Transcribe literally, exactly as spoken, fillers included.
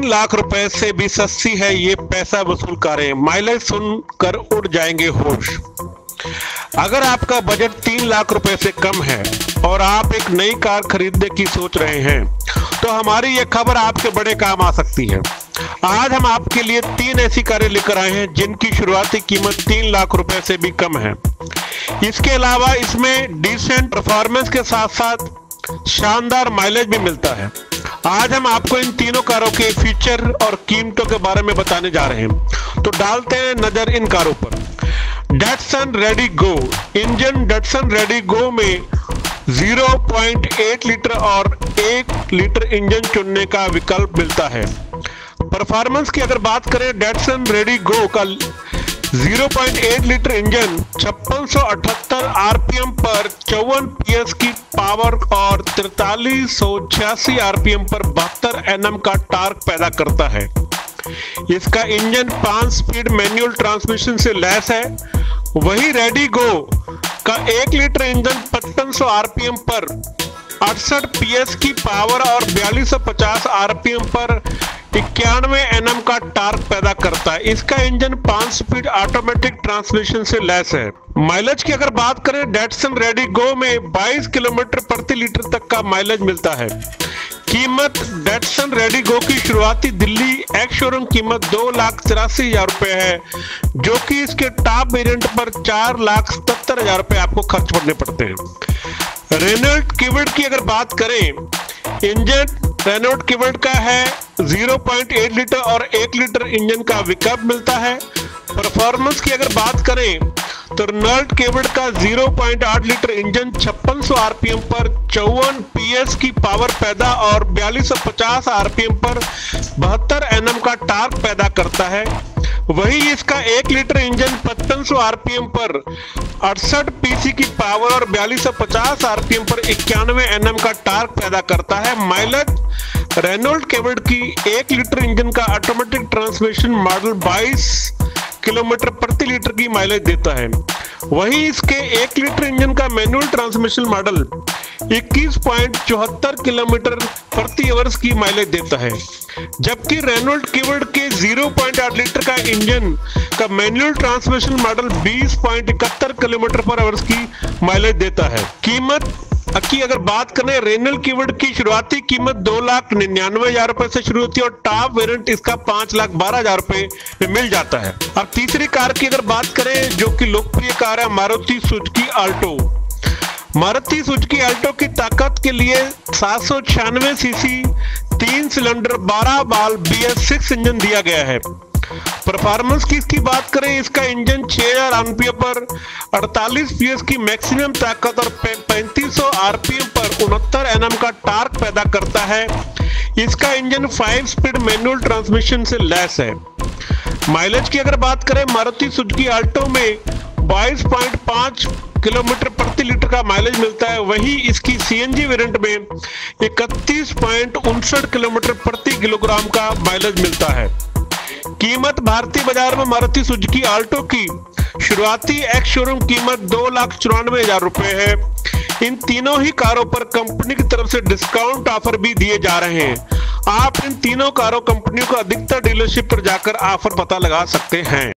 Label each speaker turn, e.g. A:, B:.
A: लाख रुपए से भी सस्ती है ये पैसा वसूल कारें। माइलेज सुनकर उड़ जाएंगे होश। अगर आपका बजट तीन लाख रुपए से कम है और आप एक नई कार खरीदने की सोच रहे हैं तो हमारी ये खबर आपके बड़े काम आ सकती है। आज हम आपके लिए तीन ऐसी कारें लेकर आए हैं जिनकी शुरुआती कीमत तीन लाख रुपए से भी कम है। इसके अलावा इसमें डिसेंट परफॉर्मेंस के साथ साथ शानदार माइलेज भी मिलता है। आज हम आपको इन तीनों कारों के फीचर और कीमतों के बारे में बताने जा रहे हैं, तो डालते हैं नजर इन कारों पर। Datsun ready go. Engine Datsun ready go में ज़ीरो पॉइंट एट लीटर और एक लीटर इंजन चुनने का विकल्प मिलता है। परफॉर्मेंस की अगर बात करें, डैटसन रेडी गो का zero point eight litre engine छप्पन सौ अठहत्तर आरपीएम पर चौवन पीएस की पावर और तैंतालीस सौ छियासी आरपीएम पर बहत्तर एनएम का टार्क पैदा करता है। इसका इंजन पांच स्पीड मैनुअल ट्रांसमिशन से लैस है। वही रेडी गो का एक लीटर इंजन पचपन सौ आरपीएम पर अड़सठ पीएस की पावर और बयालीस सौ पचास आरपीएम पर इक्यानवे एनएम का टार्क पैदा करता है। इसका इंजन पांच स्पीड ऑटोमेटिक ट्रांसमिशन से लैस है। माइलेज की अगर बात करें, डैटसन रेडी गो में बाईस किलोमीटर प्रति लीटर तक का माइलेज मिलता है। कीमत डैटसन रेडी गो की शुरुआती दिल्ली एक्स शोरूम कीमत दो लाख तिरासी हजार रुपए है, जो कि इसके टॉप वेरिएंट पर चार लाख सत्तर हजार रुपए आपको खर्च करने पड़ते हैं। रेनॉल्ट क्विड की अगर बात करें, इंजन रेनॉल्ट क्विड का है ज़ीरो पॉइंट एट लीटर और एक लीटर इंजन का विकल्प मिलता है। परफॉर्मेंस की अगर बात करें तो रेनॉल्ट क्विड का ज़ीरो पॉइंट आठ लीटर इंजन छप्पन सौ आरपीएम पर चौवन पीएस की पावर पैदा और बयालीस सौ पचास आरपीएम पर बहत्तर एनएम का टार्क पैदा करता है। वही इसका एक लीटर इंजन पचपन सौ आरपीएम पर अड़सठ पीसी की पावर और बयालीस सौ पचास आरपीएम पर इक्यानवे एनएम का टार्क पैदा करता है। माइलेज रेनॉल्ट क्विड की एक लीटर इंजन का ऑटोमेटिक ट्रांसमिशन मॉडल बाईस किलोमीटर प्रति लीटर की माइलेज देता है। वही इसके एक लीटर इंजन का मैनुअल ट्रांसमिशन मॉडल इक्कीस पॉइंट चौहत्तर किलोमीटर प्रति आवर्स की माइलेज देता है, जबकि रेनॉल्ट क्विड के ज़ीरो पॉइंट आठ लीटर का इंजन का मैनुअल ट्रांसमिशन मॉडल बीस पॉइंट इकहत्तर किलोमीटर पर आवर्स की माइलेज देता है। कीमत की अगर बात करें, रेनॉल्ट क्विड की शुरुआती कीमत दो लाख निन्यानवे हजार रुपए से शुरू होती है और टॉप वेरिएंट इसका पांच लाख बारह हजार रुपए में मिल जाता है। अब तीसरी कार की अगर बात करें, जो कि लोकप्रिय कार है, Maruti Suzuki Alto. Maruti Suzuki Alto की ताकत के लिए सात सौ छियानवे सीसी तीन सिलेंडर बारह बाल बी एस सिक्स इंजन दिया गया है। परफॉर्मेंस की इसकी बात करें, इसका इंजन छह हजार आरपीएम पर अड़तालीस पीएस की मैक्सिमम ताकत और पैंतीस सौ आरपीएम पर उनहत्तर एनएम का टार्क पैदा करता है। इसका engine five speed manual transmission से लैस है। माइलेज की अगर बात करें, मारुति सुजुकी आल्टो में बाईस पॉइंट पाँच किलोमीटर प्रति लीटर का माइलेज मिलता है। वही इसकी सीएनजी वेरिएंट में इकतीस पॉइंट उनसठ किलोमीटर प्रति किलोग्राम का माइलेज मिलता है। कीमत भारतीय बाजार में मारुति सुजुकी आल्टो की शुरुआती एक्स शोरूम कीमत दो लाख चौरानवे हजार रुपए है। इन तीनों ही कारों पर कंपनी की तरफ से डिस्काउंट ऑफर भी दिए जा रहे हैं। आप इन तीनों कारों कंपनियों को अधिकतर डीलरशिप पर जाकर ऑफर पता लगा सकते हैं।